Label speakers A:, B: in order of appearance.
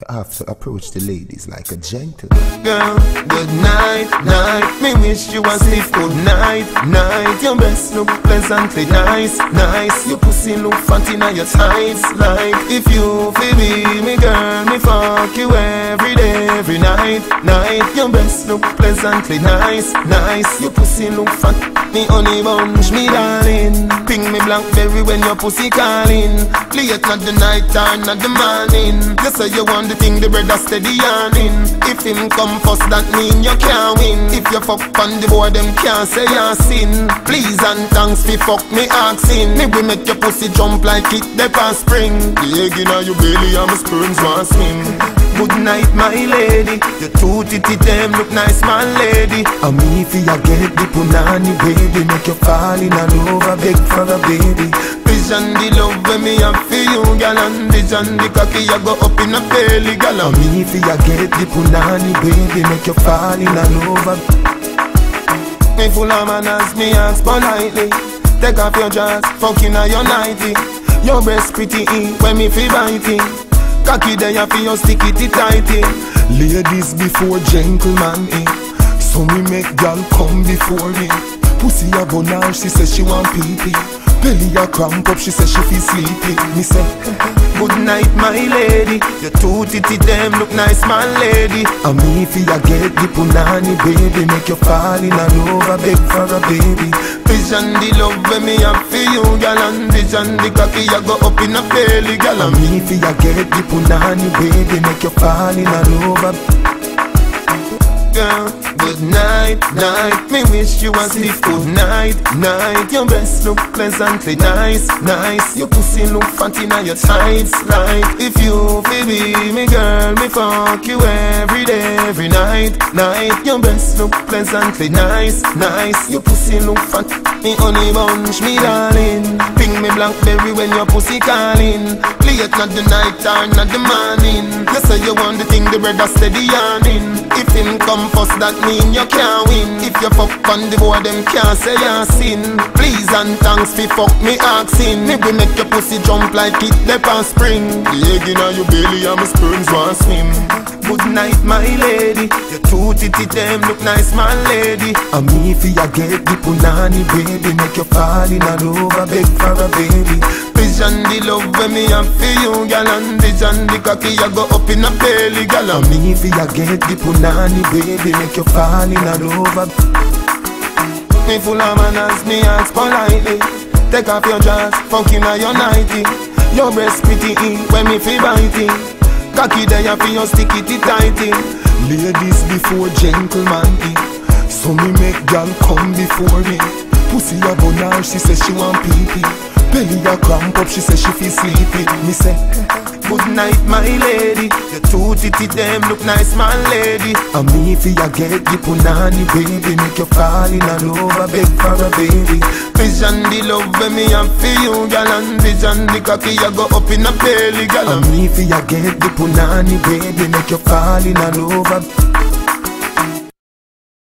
A: I have to approach the ladies like a gentleman.
B: Girl, good night, night. Me wish you a sleep good night, night. Your breasts look pleasantly nice, nice. Your pussy look fat in your tights. Like if you feel me girl, me fuck you every day, every night, night. Your breasts look pleasantly nice, nice. Your pussy look fat, me honey bunch, me darling. Ping me Blackberry when your pussy calling. Late not the night time, not the morning. You say you want the thing, the brother steady yarning. If him come first, that mean you can't win. If you fuck on the board, them can't say you're sin. Please and thanks fi fuck me asking. Me we make your pussy jump like it the past spring. The egg inna your belly and my sperms want swim. Good night, my lady. Your two titty them look nice, my lady.
A: And me fi ya get the punani baby, make you fall in love, I beg for a baby.
B: Vision the love when me have for you, gal. And vision the cocky you go up in a belly, gal.
A: And me fi ya get the punani baby, make you fall in love.
B: Me full of manners, me ask politely. Take off your dress, fucking on your nighty. Your breast pretty when me feel biting. Cocky there you feel stick it tighty.
A: Ladies before gentlemen, so me make gal come before me. Pussy a go now, she says she want pee-pee. Belly a cramp up, she says she feel sleepy. Me say,
B: good night, my lady. Your two titty them look nice, my lady.
A: And me fi ya get the punani baby, make you fall in love, I beg for a baby.
B: Vision the love when me have for you, gal. And vision the cocky you go up in a belly, gal.
A: And me fi ya get the punani baby, make you fall in love.
B: Girl, good night, night. Me wish you a sleep good night, night. Your breasts look pleasantly nice, nice. Your pussy look fat in your tights. Like if you feel me girl, me fuck you every day, every night, night. Your breasts look pleasantly nice, nice. Your pussy look fat, me honey bunch, me darling. Ping me Blackberry when your pussy calling. Late not the night time, not the morning. You say you want the thing, the brother steady yarning. If him come first, that mean you can't win. If you fuck on the board, them can't say you're sin. Please and thanks fi fuck me asking. Me we make your pussy jump like it the past spring. The egg inna your belly and my sperms want swim. Good night, my lady. Your two titty them look nice, my lady.
A: And me fi ya get the punani baby, make you fall in love, I beg for a baby.
B: Vision the love when me have for you, gal. And vision the cocky you go up in a belly, gal.
A: And me fi ya get the punani baby, make you fall in love.
B: Me full of manners, me ask politely. Take off your dress, fucking on your nighty. Your breast pretty when me feel biting. Cocky there you feel stick it tighty.
A: Ladies before gentlemen, so me make gal come before me. Pussy a go now, she says she want pee-pee. Belly a cramp up, she says she feel sleepy. Me say,
B: good night, my lady. Your two titty them look nice, my lady.
A: And me fi ya get the punani baby, make you fall in love, I beg for a baby.
B: Vision the love when me have for you, gal. And vision the cocky you go up in a belly, gal.
A: And me fi ya get the punani baby, make you fall in love.